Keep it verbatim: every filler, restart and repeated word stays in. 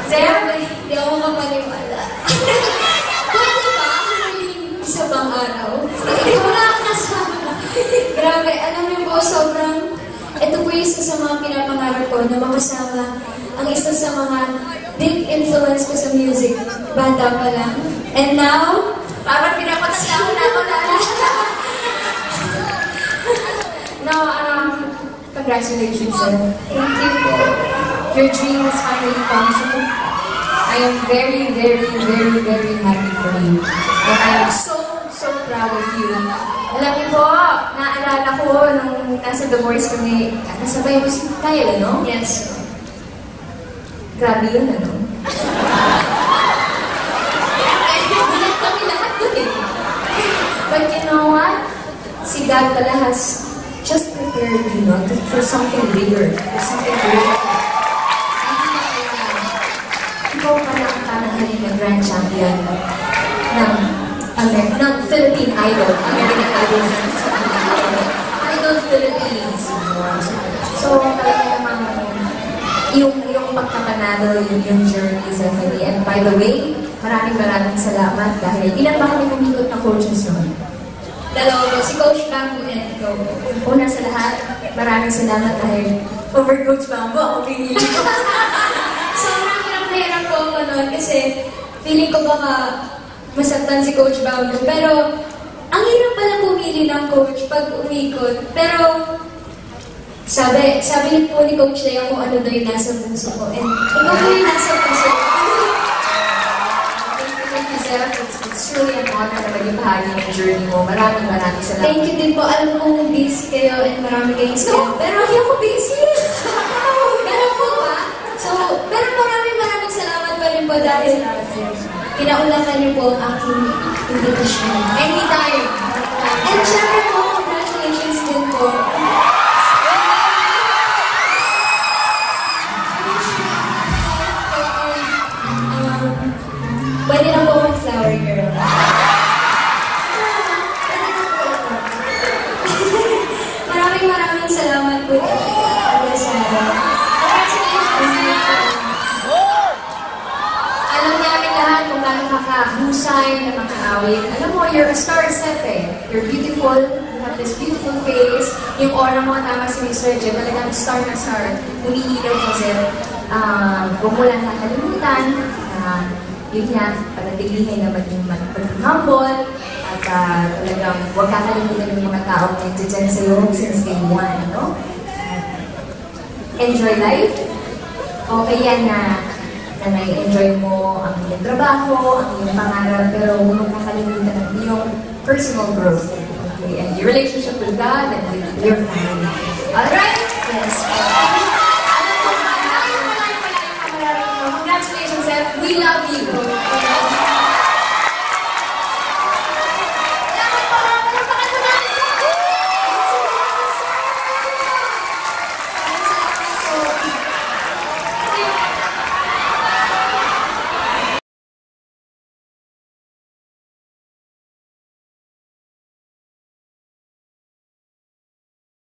Zep, hindi ako makapaniwala. Pwede ba ako maging isa bang araw? Ikaw wala kang kasama. Grabe, alam niyo po, sobrang, ito po isa sa mga pinapangarap ko na makasama ang isa sa mga big influence ko sa music. Bata pa lang. And now, parang pinapatala na ako na. No, um, congratulations, sir. Thank you po. Your dream has finally come true. I am very, very, very, very happy for you. And I am so, so proud of you. Alam niyo po, naalala ko nung nasa The Voice kami, nasabay mo si Kyle, ano? Yes. Grabe yun, ano? Bilat kami lahat dun eh. But you know what? Si God pala has just prepared you, no? For something bigger, for something greater. Ikaw pala ang tanahanin na grand champion ng, Amer ng Philippine Idol. American Idol. Idol Philippines. So, talaga naman yung, yung pagkapanalo, yung, yung journey, Zephani. And by the way, maraming maraming salamat dahil ilan ba kami kumikot na coaches nun? Dalawa po, si Coach Bamboo and ikaw. Una sa lahat, maraming salamat dahil over Coach Bamboo, ako pinili ko. Sobrang hirap na hirap po ako nun kasi feeling ko baka masaktan si Coach Bamboo. Pero ang hirap pala pumili ng coach pag umikot. Pero sabi, sabi po ni Coach Lea kung ano daw yung nasa puso ko. And ikaw po yung nasa puso ko. It's, it's truly an honor na maging bahagi ng journey mo. Maraming maraming salamat. Thank you din po. Alam kong busy kayo and maraming kayo sila. No, pero hindi ako busy. Pero po ba? So, pero maraming maraming salamat pa rin po dahil pinaulakan niyo po ang aking invitation. Anytime. And syempre po, congratulations din po. Pwede na po mag-flower girl. Maraming maraming salamat po. Alam namin lahat kung gaano kakahusay na makaawit. Alam mo, you're a star, Seth eh. You're beautiful. You have this beautiful face. Yung aura mo, tama si Mister J. Talagang star na star. Umiilaw ko, Seth. Um, huwag mo lang nakalimutan. Uh, yun nga, panatilihin na maging, maging humble at uh, talagang huwag kakalimutan yung mga tao na nandiyan sa'yo since day one, no? Enjoy life. Okay yan na, na na-enjoy mo ang iyong trabaho, ang iyong pangarap, pero huwag kakalimutan ang iyong personal growth. Okay? And your relationship with God and with your family.